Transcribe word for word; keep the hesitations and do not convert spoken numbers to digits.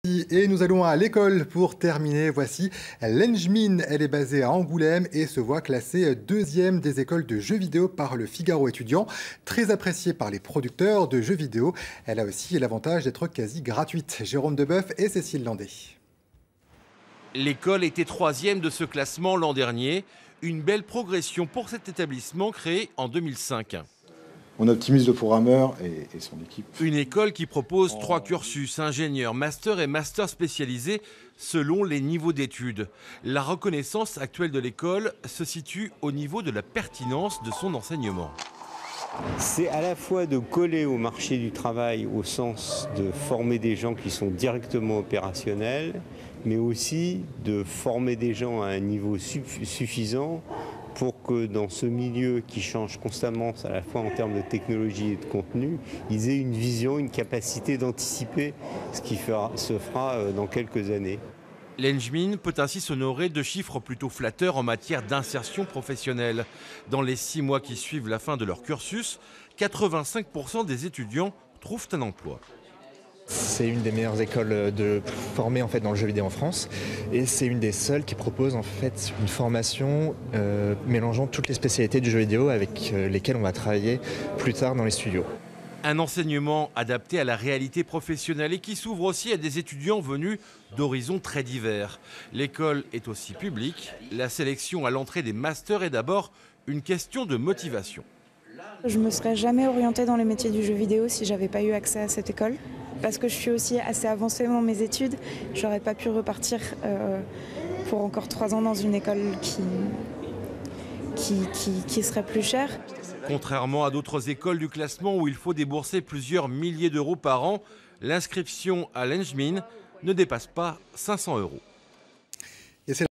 Et nous allons à l'école pour terminer. Voici l'Engmin. Elle est basée à Angoulême et se voit classée deuxième des écoles de jeux vidéo par le Figaro étudiant. Très appréciée par les producteurs de jeux vidéo. Elle a aussi l'avantage d'être quasi gratuite. Jérôme Deboeuf et Cécile Landé. L'école était troisième de ce classement l'an dernier. Une belle progression pour cet établissement créé en deux mille cinq. On optimise le programmeur et, et son équipe. Une école qui propose trois cursus, ingénieur, master et master spécialisé selon les niveaux d'études. La reconnaissance actuelle de l'école se situe au niveau de la pertinence de son enseignement. C'est à la fois de coller au marché du travail au sens de former des gens qui sont directement opérationnels, mais aussi de former des gens à un niveau suffisant pour que dans ce milieu qui change constamment, à la fois en termes de technologie et de contenu, ils aient une vision, une capacité d'anticiper ce qui fera, se fera dans quelques années. L'Engmin peut ainsi s'honorer de chiffres plutôt flatteurs en matière d'insertion professionnelle. Dans les six mois qui suivent la fin de leur cursus, quatre-vingt-cinq pour cent des étudiants trouvent un emploi. C'est une des meilleures écoles de formées en fait dans le jeu vidéo en France et c'est une des seules qui propose en fait une formation euh, mélangeant toutes les spécialités du jeu vidéo avec euh, lesquelles on va travailler plus tard dans les studios. Un enseignement adapté à la réalité professionnelle et qui s'ouvre aussi à des étudiants venus d'horizons très divers. L'école est aussi publique. La sélection à l'entrée des masters est d'abord une question de motivation. Je ne me serais jamais orientée dans les métiers du jeu vidéo si je n'avais pas eu accès à cette école. Parce que je suis aussi assez avancée dans mes études, je n'aurais pas pu repartir euh, pour encore trois ans dans une école qui, qui, qui, qui serait plus chère. Contrairement à d'autres écoles du classement où il faut débourser plusieurs milliers d'euros par an, l'inscription à l'Engmin ne dépasse pas cinq cents euros.